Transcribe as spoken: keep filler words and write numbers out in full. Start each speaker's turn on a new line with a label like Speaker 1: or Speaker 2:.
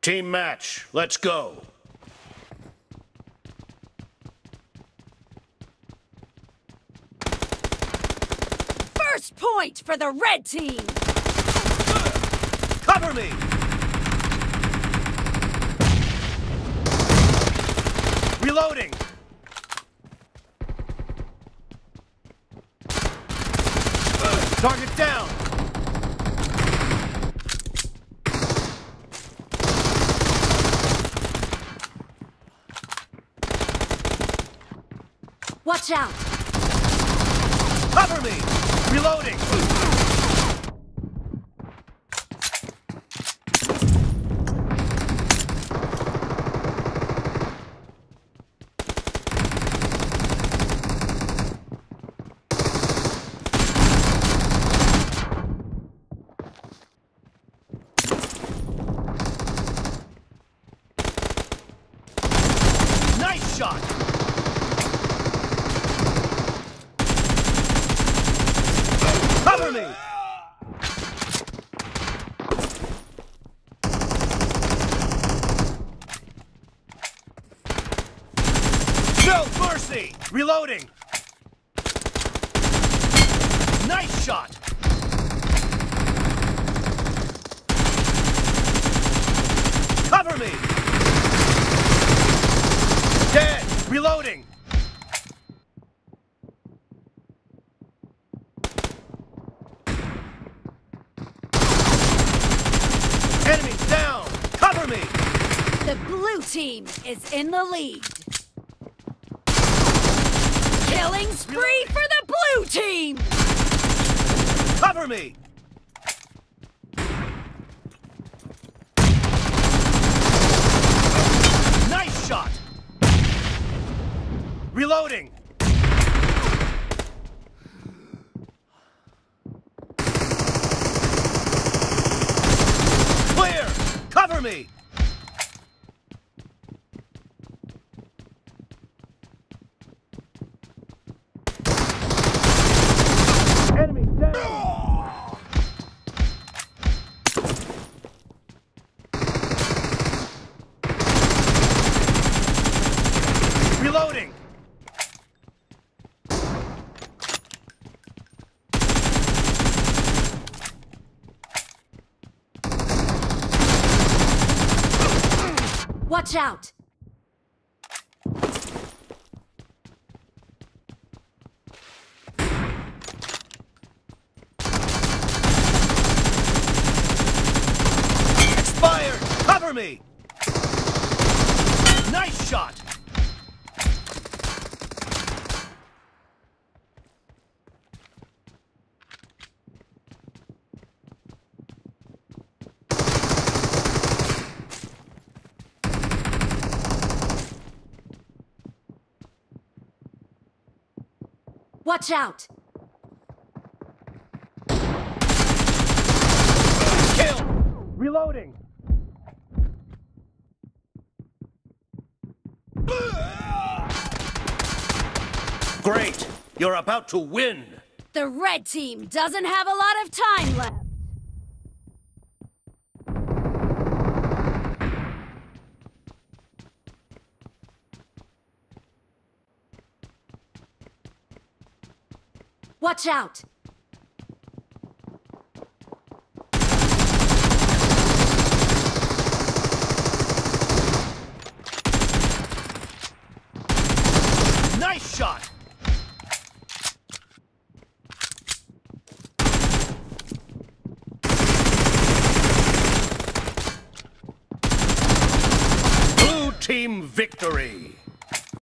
Speaker 1: Team match, let's go.
Speaker 2: First point for the red team!
Speaker 1: Cover me! Reloading! Target down!
Speaker 2: Watch out!
Speaker 1: Cover me! Reloading! Nice shot! Cover me! No mercy! Reloading! Nice shot! Cover me! Dead! Reloading! Enemies down! Cover me!
Speaker 2: The blue team is in the lead. Killing spree for the blue team!
Speaker 1: Cover me! Nice shot! Reloading! Clear! Cover me! Enemy down! Reloading!
Speaker 2: Watch out!
Speaker 1: Expired! Cover me! Nice shot!
Speaker 2: Watch out!
Speaker 1: Kill! Reloading! Great! You're about to win!
Speaker 2: The red team doesn't have a lot of time left. Watch out!
Speaker 1: Nice shot! Blue team victory!